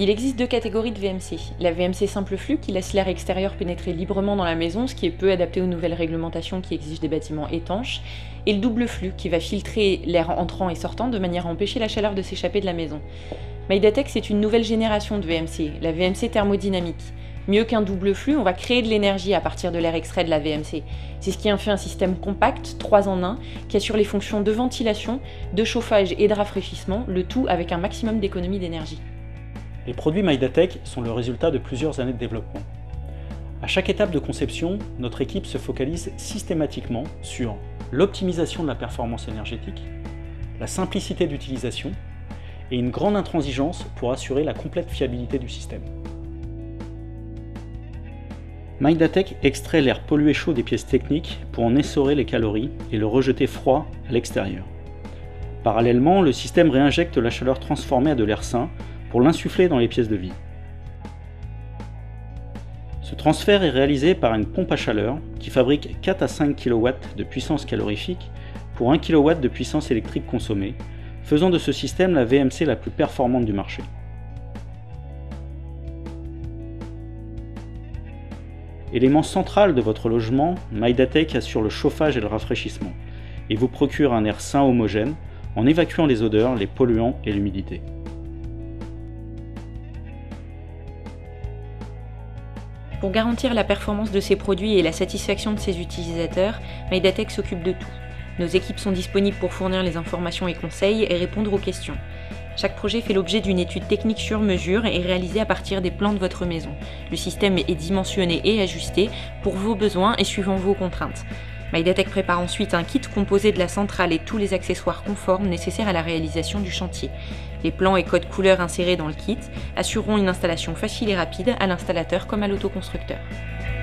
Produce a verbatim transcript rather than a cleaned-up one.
Il existe deux catégories de V M C. La V M C simple flux qui laisse l'air extérieur pénétrer librement dans la maison, ce qui est peu adapté aux nouvelles réglementations qui exigent des bâtiments étanches, et le double flux qui va filtrer l'air entrant et sortant de manière à empêcher la chaleur de s'échapper de la maison. Maidatech, c'est une nouvelle génération de V M C, la V M C thermodynamique. Mieux qu'un double flux, on va créer de l'énergie à partir de l'air extrait de la V M C. C'est ce qui en fait un système compact, trois en un, qui assure les fonctions de ventilation, de chauffage et de rafraîchissement, le tout avec un maximum d'économie d'énergie. Les produits Maidatech sont le résultat de plusieurs années de développement. À chaque étape de conception, notre équipe se focalise systématiquement sur l'optimisation de la performance énergétique, la simplicité d'utilisation et une grande intransigeance pour assurer la complète fiabilité du système. Maidatech extrait l'air pollué chaud des pièces techniques pour en essorer les calories et le rejeter froid à l'extérieur. Parallèlement, le système réinjecte la chaleur transformée à de l'air sain pour l'insuffler dans les pièces de vie. Ce transfert est réalisé par une pompe à chaleur qui fabrique quatre à cinq kilowatts de puissance calorifique pour un kilowatt de puissance électrique consommée, faisant de ce système la V M C la plus performante du marché. Élément central de votre logement, Maidatech assure le chauffage et le rafraîchissement et vous procure un air sain homogène en évacuant les odeurs, les polluants et l'humidité. Pour garantir la performance de ses produits et la satisfaction de ses utilisateurs, Maidatech s'occupe de tout. Nos équipes sont disponibles pour fournir les informations et conseils et répondre aux questions. Chaque projet fait l'objet d'une étude technique sur mesure et réalisée à partir des plans de votre maison. Le système est dimensionné et ajusté pour vos besoins et suivant vos contraintes. Maidatech prépare ensuite un kit composé de la centrale et tous les accessoires conformes nécessaires à la réalisation du chantier. Les plans et codes couleurs insérés dans le kit assureront une installation facile et rapide à l'installateur comme à l'autoconstructeur.